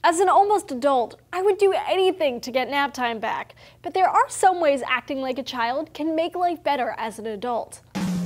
As an almost adult, I would do anything to get nap time back, but there are some ways acting like a child can make life better as an adult.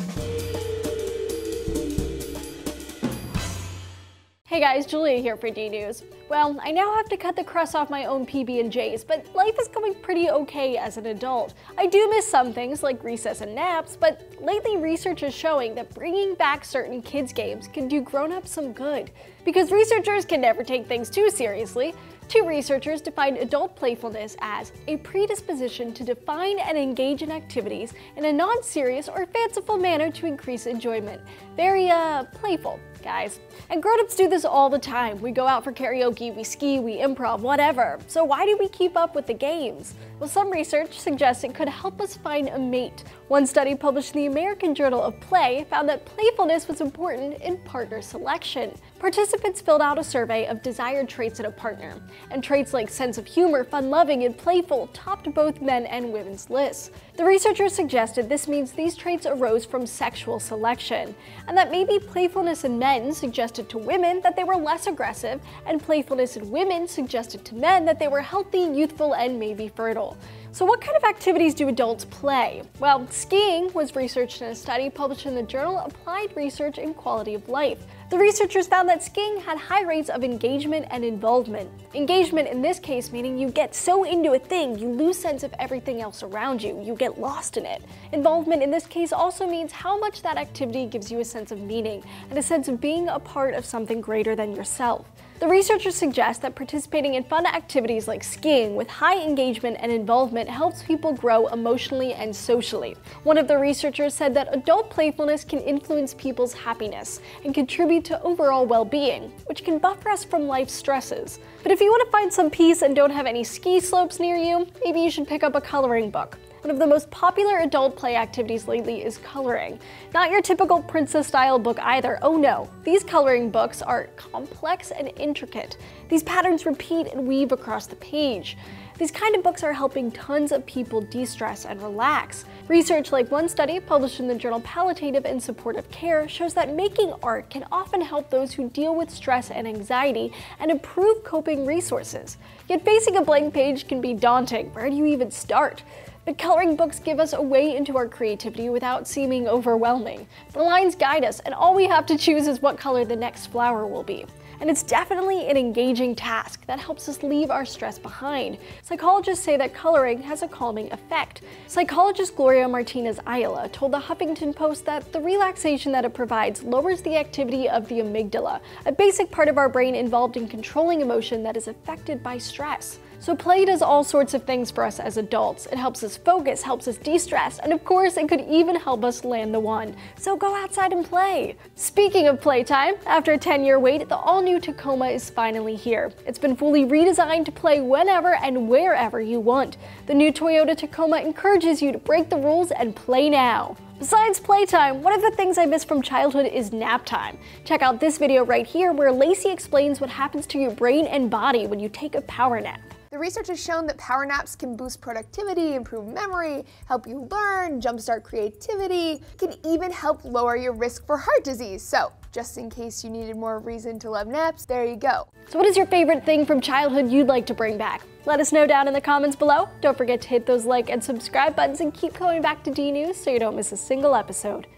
Hey guys, Julia here for D-News. Well, I now have to cut the crust off my own PB&Js, but life is going pretty okay as an adult. I do miss some things like recess and naps, but lately research is showing that bringing back certain kids' games can do grown-ups some good. Because researchers can never take things too seriously, two researchers defined adult playfulness as a predisposition to define and engage in activities in a non-serious or fanciful manner to increase enjoyment. Very, playful, guys. And grown-ups do this all the time. We go out for karaoke, we ski, we improv, whatever. So why do we keep up with the games? Well, some research suggests it could help us find a mate. One study published in the American Journal of Play found that playfulness was important in partner selection. Participants filled out a survey of desired traits in a partner, and traits like sense of humor, fun-loving, and playful topped both men and women's lists. The researchers suggested this means these traits arose from sexual selection, and that maybe playfulness in men suggested to women that they were less aggressive, and playfulness in women suggested to men that they were healthy, youthful, and maybe fertile. So what kind of activities do adults play? Well, skiing was researched in a study published in the journal Applied Research in Quality of Life. The researchers found that skiing had high rates of engagement and involvement. Engagement in this case meaning you get so into a thing you lose sense of everything else around you, you get lost in it. Involvement in this case also means how much that activity gives you a sense of meaning and a sense of being a part of something greater than yourself. The researchers suggest that participating in fun activities like skiing with high engagement and involvement helps people grow emotionally and socially. One of the researchers said that adult playfulness can influence people's happiness and contribute to overall well-being, which can buffer us from life's stresses. But if you want to find some peace and don't have any ski slopes near you, maybe you should pick up a coloring book. One of the most popular adult play activities lately is coloring. Not your typical princess-style book either, oh no. These coloring books are complex and intricate. These patterns repeat and weave across the page. These kind of books are helping tons of people de-stress and relax. Research like one study published in the journal Palliative and Supportive Care shows that making art can often help those who deal with stress and anxiety and improve coping resources. Yet facing a blank page can be daunting. Where do you even start? But coloring books give us a way into our creativity without seeming overwhelming. The lines guide us, and all we have to choose is what color the next flower will be. And it's definitely an engaging task that helps us leave our stress behind. Psychologists say that coloring has a calming effect. Psychologist Gloria Martinez Ayala told the Huffington Post that the relaxation that it provides lowers the activity of the amygdala, a basic part of our brain involved in controlling emotion that is affected by stress. So play does all sorts of things for us as adults. It helps us focus, helps us de-stress, and of course it could even help us land the one. So go outside and play! Speaking of playtime, after a 10-year wait, the all-new Tacoma is finally here. It's been fully redesigned to play whenever and wherever you want. The new Toyota Tacoma encourages you to break the rules and play now. Besides playtime, one of the things I miss from childhood is nap time. Check out this video right here where Lacey explains what happens to your brain and body when you take a power nap. The research has shown that power naps can boost productivity, improve memory, help you learn, jumpstart creativity, can even help lower your risk for heart disease. So, just in case you needed more reason to love naps, there you go. So what is your favorite thing from childhood you'd like to bring back? Let us know down in the comments below. Don't forget to hit those like and subscribe buttons and keep coming back to D-News so you don't miss a single episode.